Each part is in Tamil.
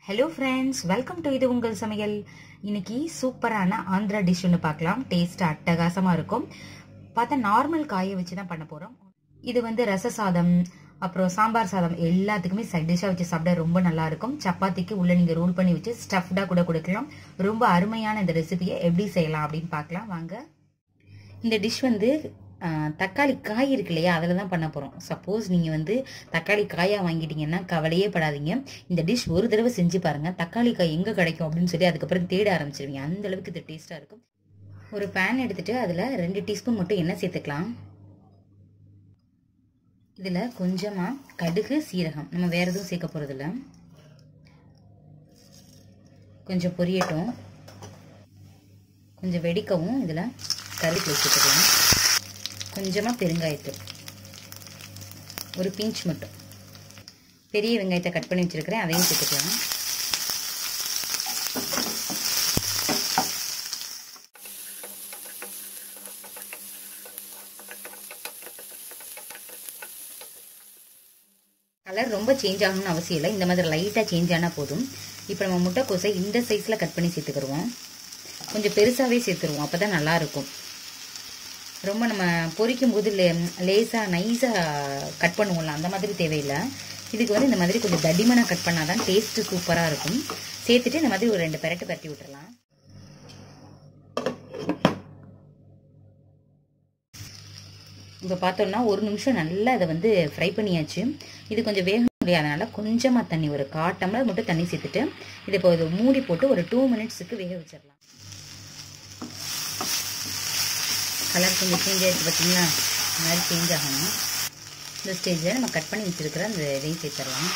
Hello friends, welcome to இது உங்கள் சமையல். இன்னைக்கு சூப்பரான ஆந்திரா டிஷ் ஒன்று பார்க்கலாம். டேஸ்ட் அட்டகாசமா இருக்கும். பார்த்தா நார்மல் காயை வச்சு தான் பண்ண போறோம். இது வந்து ரச சாதம் அப்புறம் சாம்பார் சாதம் எல்லாத்துக்குமே சைட் டிஷ்ஷா வச்சு சாப்பிட ரொம்ப நல்லா இருக்கும். சப்பாத்திக்கு உள்ள நீங்க ரோல் பண்ணி வச்சு ஸ்டஃப்டா கூட கொடுக்கலாம். ரொம்ப அருமையான இந்த ரெசிபியை எப்படி செய்யலாம் அப்படின்னு பார்க்கலாம் வாங்க. இந்த டிஷ் வந்து தக்காளி காய் இருக்கு இல்லையா, அதில் தான் பண்ண போகிறோம். சப்போஸ் நீங்கள் வந்து தக்காளி காயாக வாங்கிட்டீங்கன்னா கவலையே படாதீங்க. இந்த டிஷ் ஒரு தடவை செஞ்சு பாருங்கள். தக்காளி காய் எங்கே கிடைக்கும் அப்படின்னு சொல்லி அதுக்கப்புறம் தேட ஆரம்பிச்சிருவீங்க. அந்த அளவுக்கு இது டேஸ்ட்டாக இருக்கும். ஒரு பேன் எடுத்துகிட்டு அதில் 2 டீஸ்பூன் மட்டும் எண்ணெய் சேர்த்துக்கலாம். இதில் கொஞ்சமாக கடுகு சீரகம், நம்ம வேறு எதுவும் சேர்க்க போகிறதில்ல. கொஞ்சம் பொரியட்டும். கொஞ்சம் வெடிக்கவும் இதில் கருவேப்பிலை சேர்த்துக்கலாம். கொஞ்சமாக பெருங்காயத்தூள், ஒரு பிஞ்ச் மட்டும். பெரிய வெங்காயத்தை கட் பண்ணி வச்சிருக்கிறேன், அதையும் சேர்த்துக்கலாம். கலர் ரொம்ப சேஞ்ச் ஆகணும்னு அவசியம் இல்லை. இந்த மாதிரி லைட்டாக சேஞ்ச் ஆனால் போதும். இப்போ நம்ம முட்டைக்கோசை இந்த சைஸில் கட் பண்ணி சேர்த்துக்கிடுவோம். கொஞ்சம் பெருசாகவே சேர்த்துருவோம், அப்போ தான் நல்லாயிருக்கும். ரொம்ப நம்ம பொரிக்கும் போது லேசாக நைஸாக கட் பண்ணுவோம்ல, அந்த மாதிரி தேவையில்லை. இதுக்கு வந்து இந்த மாதிரி கொஞ்சம் தடிமனாக கட் பண்ணால் தான் டேஸ்ட்டு சூப்பராக இருக்கும். சேர்த்துட்டு இந்த மாதிரி ஒரு 2 பரட்டி விட்டுறலாம். இப்போ பார்த்தோம்னா 1 நிமிஷம் நல்லா அதை வந்து ஃப்ரை பண்ணியாச்சு. இது கொஞ்சம் வேக முடியாதனால கொஞ்சமாக தண்ணி, ஒரு 1/4 டம்ளர் மட்டும் தண்ணி சேர்த்துட்டு இதை இப்போ இது மூடி போட்டு ஒரு 2 மினிட்ஸுக்கு வேக வச்சிடலாம். கலர் கொஞ்சம் சேஞ்ச் ஆகிடுச்சு பார்த்தீங்களா, இந்த மாதிரி சேஞ்ச் ஆகணும். இந்த ஸ்டேஜில் நம்ம கட் பண்ணி வச்சுருக்கிற அந்த இதையும் சேர்த்துடலாம்.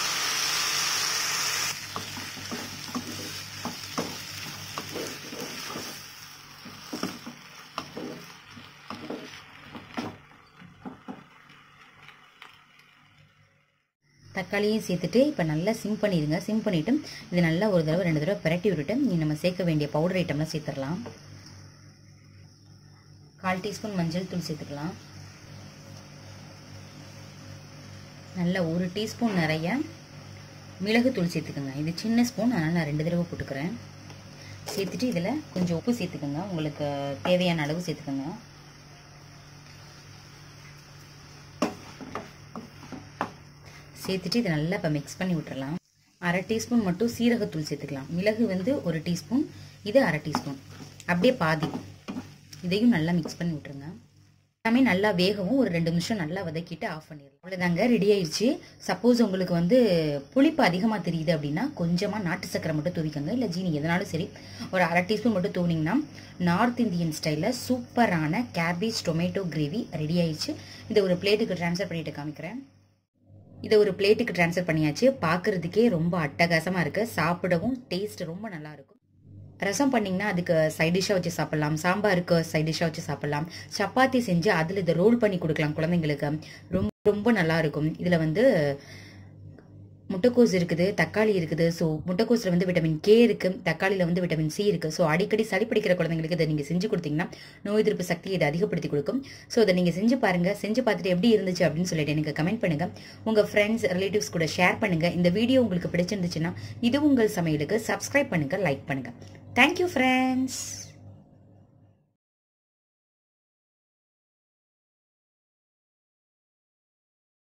தக்காளியும் சேர்த்துட்டு இப்போ நல்லா சிம் பண்ணிடுங்க. சிம் பண்ணிவிட்டு இது நல்லா ஒரு தடவை 2 தடவை பரட்டி விட்டுட்டு நம்ம சேர்க்க வேண்டிய பவுடர் ஐட்டம்லாம் சேர்த்துடலாம். 1/4 டீஸ்பூன் மஞ்சள் தூள் சேர்த்துக்கலாம். நல்லா 1 டீஸ்பூன் நிறைய மிளகுத்தூள் சேர்த்துக்கோங்க. இது சின்ன ஸ்பூன், அதனால் நான் 2 தடவை போட்டுக்கிறேன். சேர்த்துட்டு இதில் கொஞ்சம் உப்பு சேர்த்துக்கோங்க, உங்களுக்கு தேவையான அளவு சேர்த்துக்கோங்க. சேர்த்துட்டு இதை நல்லா இப்போ மிக்ஸ் பண்ணி விட்டுறலாம். 1/2 டீஸ்பூன் மட்டும் சீரகத்தூள் சேர்த்துக்கலாம். மிளகு வந்து 1 டீஸ்பூன், இது 1/2 டீஸ்பூன், அப்படியே பாதி. இதையும் நல்லா மிக்ஸ் பண்ணி விட்டுருங்க. எல்லாமே நல்லா வேகவும் ஒரு 2 நிமிஷம் நல்லா வதக்கிட்டு ஆஃப் பண்ணிடலாம். அவ்வளோதாங்க, ரெடி ஆயிடுச்சு. சப்போஸ் உங்களுக்கு வந்து புளிப்பு அதிகமாக தெரியுது அப்படின்னா கொஞ்சமாக நாட்டு சக்கரை மட்டும் தூவிக்கோங்க, இல்லை ஜீனி எதனாலும் சரி. ஒரு 1/2 டீஸ்பூன் மட்டும் தூவினீங்கன்னா நார்த் இந்தியன் ஸ்டைலில் சூப்பரான கேபேஜ் டொமேட்டோ கிரேவி ரெடி ஆயிடுச்சு. இதை ஒரு பிளேட்டுக்கு ட்ரான்ஸ்ஃபர் பண்ணிட்டு காமிக்கிறேன். இதை ஒரு பிளேட்டுக்கு ட்ரான்ஸ்ஃபர் பண்ணியாச்சு. பார்க்குறதுக்கே ரொம்ப அட்டகாசமாக இருக்குது. சாப்பிடவும் டேஸ்ட் ரொம்ப நல்லாயிருக்கும். ரசம் பண்ணிங்கன்னா அதுக்கு சைட் டிஷ்ஷாக வச்சு சாப்பிட்லாம். சாம்பாருக்கு சைட் டிஷ்ஷாக வச்சு சாப்பிட்லாம். சப்பாத்தி செஞ்சு அதில் இதை ரோல் பண்ணி கொடுக்கலாம் குழந்தைங்களுக்கு. ரொம்ப ரொம்ப நல்லாயிருக்கும். இதில் வந்து முட்டைக்கோஸ் இருக்குது, தக்காளி இருக்குது. ஸோ முட்டைக்கோஸில் வந்து விட்டமின் கே இருக்குது, தக்காளியில் வந்து விட்டமின் சி இருக்குது. ஸோ அடிக்கடி சளி பிடிக்கிற குழந்தைங்களுக்கு இதை நீங்கள் செஞ்சு கொடுத்தீங்கன்னா நோய் எதிர்ப்பு சக்தியை இதை அதிகப்படுத்தி கொடுக்கும். ஸோ இதை நீங்கள் செஞ்சு பாருங்கள். செஞ்சு பார்த்துட்டு எப்படி இருந்துச்சு அப்படின்னு சொல்லிட்டு எனக்கு கமெண்ட் பண்ணுங்கள். உங்கள் ஃப்ரெண்ட்ஸ் ரிலேட்டிவ்ஸ் கூட ஷேர் பண்ணுங்கள். இந்த வீடியோ உங்களுக்கு பிடிச்சிருந்துச்சுன்னா இது உங்கள் சமையலுக்கு சப்ஸ்கிரைப் பண்ணுங்கள், லைக் பண்ணுங்கள். Thank you friends.